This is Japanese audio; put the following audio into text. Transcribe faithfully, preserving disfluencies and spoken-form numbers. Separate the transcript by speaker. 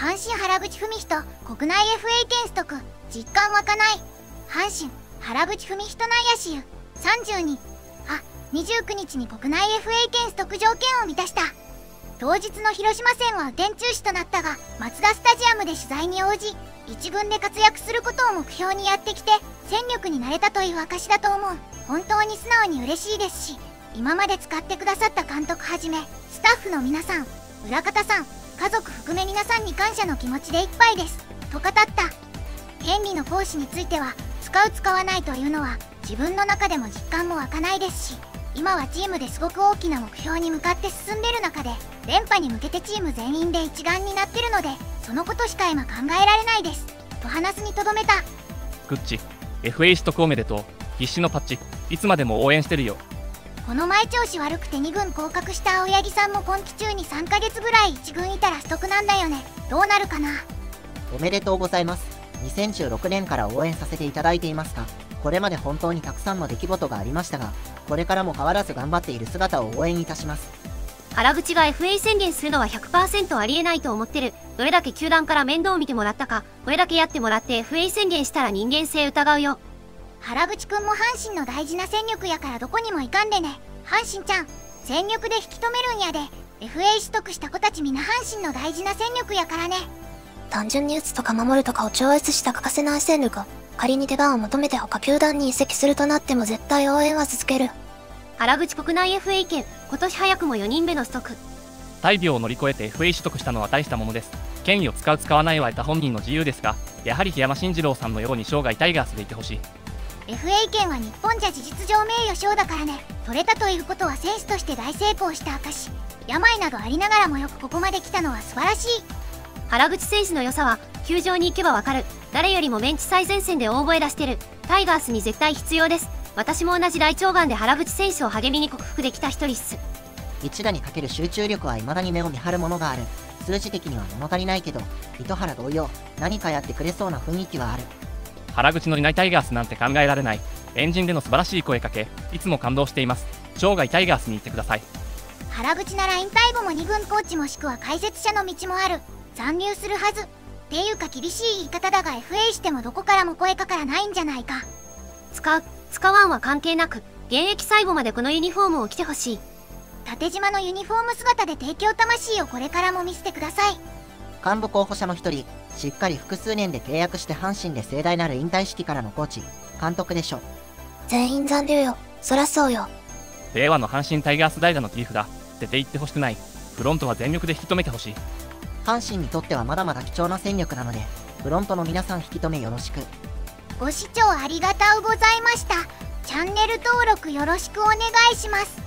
Speaker 1: 阪神原口文人国内 エフエー 権取得実感湧かない。阪神原口文人内野手ゆさんじゅうにあにじゅうくにちに国内 エフエー 権取得条件を満たした。当日の広島戦は雨天中止となったが、マツダスタジアムで取材に応じ、一軍で活躍することを目標にやってきて戦力になれたという証だと思う。本当に素直に嬉しいですし、今まで使ってくださった監督はじめスタッフの皆さん、裏方さん、家族含め皆さんに感謝の気持ちでいっぱいですと語った。権利の行使については使う使わないというのは自分の中でも実感も湧かないですし、今はチームですごく大きな目標に向かって進んでる中で連覇に向けてチーム全員で一丸になってるので、そのことしか今考えられないですと話すにとどめた。
Speaker 2: グッチ エフエー 取得おめでとう。必死のパッチいつまでも応援してるよ。
Speaker 1: この前調子悪くてに軍降格した青柳さんも今季中にさんかげつぐらいいち軍いたら取得なんだよね。どうなるかな。
Speaker 3: おめでとうございます。にせんじゅうろくねんから応援させていただいていますが、これまで本当にたくさんの出来事がありましたが、これからも変わらず頑張っている姿を応援いたします。
Speaker 4: 原口が エフエー 宣言するのは ひゃくパーセント ありえないと思ってる。どれだけ球団から面倒を見てもらったか、これだけやってもらって エフエー 宣言したら人間性疑うよ。
Speaker 1: 原口くんも阪神の大事な戦力やからどこにも行かんでね。阪神ちゃん全力で引き止めるんやで。 エフエー 取得した子たちみんな阪神の大事な戦力やからね。
Speaker 5: 単純に打つとか守るとかを超越した欠かせない戦力。仮に出番を求めて他球団に移籍するとなっても絶対応援は続ける。
Speaker 4: 原口国内 エフエー 権今年早くもよにんめの取得。
Speaker 2: 大病を乗り越えて エフエー 取得したのは大したものです。権威を使う使わないは得た本人の自由ですが、やはり檜山慎次郎さんのように生涯タイガースでいてほしい。
Speaker 1: エフエー 権は日本じゃ事実上名誉賞だからね。取れたということは選手として大成功した証。病などありながらもよくここまで来たのは素晴らしい。
Speaker 4: 原口選手の良さは球場に行けばわかる。誰よりもベンチ最前線で大声出してる。タイガースに絶対必要です。私も同じ大腸がんで原口選手を励みに克服できた一人っす。
Speaker 3: 一打にかける集中力は未だに目を見張るものがある。数字的には物足りないけど、糸原同様何かやってくれそうな雰囲気はある。
Speaker 2: 原口のいないタイガースなんて考えられない。エンジンでの素晴らしい声かけ、いつも感動しています。生涯タイガースに行ってください。
Speaker 1: 原口なら引退後もに軍コーチもしくは解説者の道もある。残留するはずっていうか厳しい言い方だが エフエー してもどこからも声かからないんじゃないか。
Speaker 4: 使う使わんは関係なく現役最後までこのユニフォームを着てほしい。
Speaker 1: 縦縞のユニフォーム姿で提供魂をこれからも見せてください。
Speaker 3: 幹部候補者の一人、しっかり複数年で契約して阪神で盛大なる引退式からのコーチ監督でしょ。
Speaker 5: 全員残留よ。そらそうよ。
Speaker 2: 令和の阪神タイガース代打の切り札出ていってほしくない。フロントは全力で引き止めてほしい。
Speaker 3: 阪神にとってはまだまだ貴重な戦力なので、フロントの皆さん引き止めよろしく。
Speaker 1: ご視聴ありがとうございました。チャンネル登録よろしくお願いします。